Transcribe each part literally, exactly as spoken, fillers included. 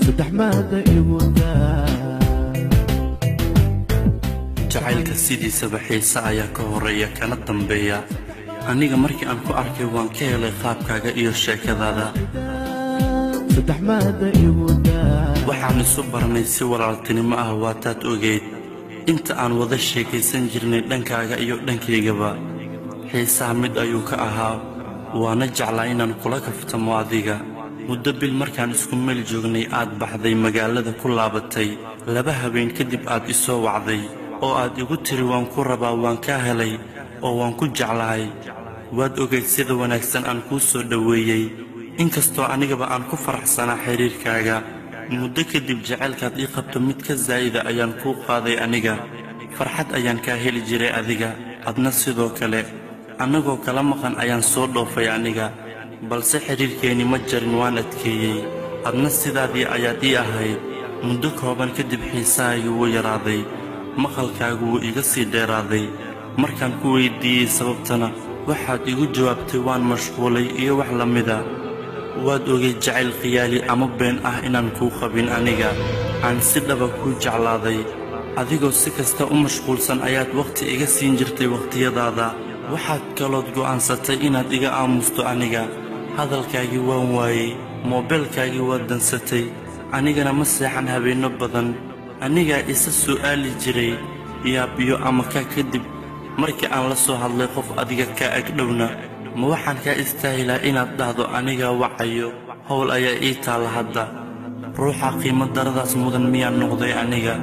صدح ماذا يموتا جعلك سيدي سبحي سايا كوريا كانت دنبيا aniga markii aan ku arkay waan ka helay qaabkaaga iyo sheekadaada صدح ماذا يموتا waxaan isu barnay si walaaltinimo ah waataad ogeyd inta aan wada sheekaysan jirnay dhankaaga iyo dhankaygaba xiisaa mid ayuu ka ahaa waana jeclaa inaan kula kaftamo adiga muddo bil markaan isku meel joognay aad baxday magaalada ku laabatay laba habeen kadib aad isoo wacday oo aad igu tiri waan ku rabaa waan ka helay oo waan ku jeclahay waad ogeyd sida wanaagsan aan kuu soo dhaweeyay inkastoo anigaba aan ku faraxsanaa xiriirkaaga muddo kadib jacaylkaad ii qabto mid ka zaa'ida ayaan kuu qaaday aniga farxad ayaan kaa heli jiray adiga adna sidoo kale annagoo kala maqan ayaan soo dhoofay aniga balse xiriirkeeni ma jarin waan adkeeyey adna sidaadii ayaad ii ahayd muddo kooban kadib xiisahaygu wuu yaraaday maqalkaagu wuu iga sii dheeraaday markaan ku weydiiyey sababtana waxaad igu jawaabtay waan mashquulay iyo wax la mida waad ogay jacayl khiyaali ama been ah inaan kuu qabin aniga aan si dhaba kuu jeclaaday adigoo si kasta u mashquulsan ayaad waqti iga siin jirtay waqtiyadaada waxaad kalood go'aansatay inaad iga aamusto aniga hadalkaagii waan waayey moobeelkaagii waad dansatay anigana ma seexan habeenno badan anigaa isa su'aali jiray yaabiyo ama kaa kadib markii aan la soo hadlay qof adiga kaa agdhowna ma waxaan kaa istaahilaa inaad dhahdo aniga wacayo howl ayaa ii taalla hadda ruuxa qiimo daradaas mudan miyaan noqday aniga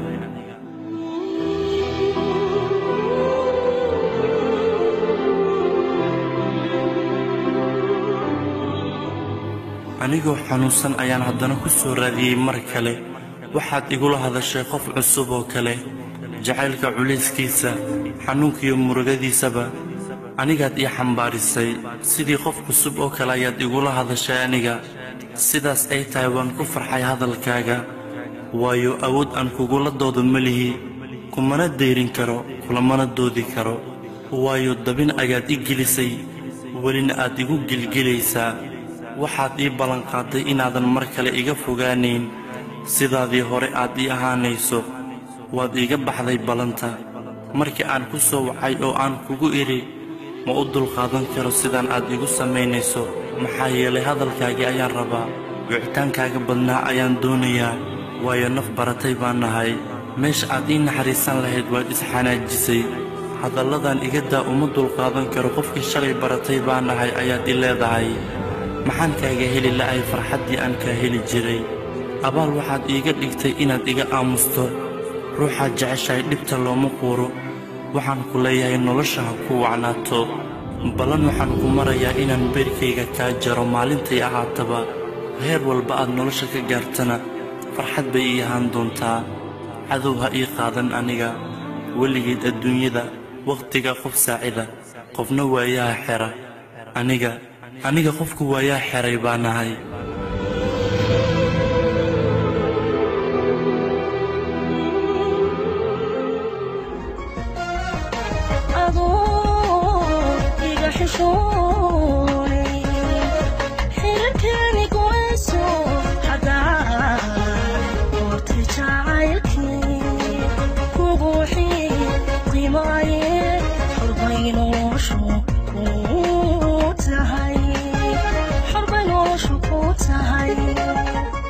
anigoo xanuunsan ayaan haddana ku soo raadiyey mar kale waxaad igula hadashay qof cusub oo kale jacaylka culayskiisa xanuunkiiyo murugadiisaba anigaad ii xambaarisay sidii qof cusub oo kale ayaad igula hadashay aniga sidaas ay tahay waan ku farxay hadalkaaga waayo awood aan kugula doodo ma lihi kumana dayrin karo kulamana doodi karo waayo dabin ayaad ii gelisay welina aad igu gilgilaysaa waxaad ii ballanqaaday inaadan mar kale iga fogaanayn sidaadii hore aad ii ahaanayso waad iiga baxday ballanta markii aan ku soo wacay oo aan kugu idhi ma u dulqaadan karo sidaan aad igu samaynayso maxaa yeelay hadalkaagii ayaan rabaa wicitaankaaga badnaa ayaan doonayaa waayo naf baratay baan nahay meesha aad ii naxariisan lahayd waad isxanaajisay hadalladan iga daa uma dulqaadan karo qofkii shalay baratay baan nahay ayaad i leedahay maxaan kaaga heli la'ay farxaddii aan kaa heli jiray abaal waxaad iiga dhigtay inaad iga aamusto ruuxaad jeceshahay dhibta looma quuro waxaan ku leeyahay nolosha ha ku wacnaato ballan waxaan ku marayaa inaan beerkayga kaa jaro maalintay ahaataba heer walba aad nolosha ka gaartana farxad bay ii ahaan doontaa cadow ha ii qaadan aniga weligeed adduunyada wakhtiga qof saacida qofna waayaha xera aniga aniga qofku waayaa xeray baa nahay حرب الوشوق تهي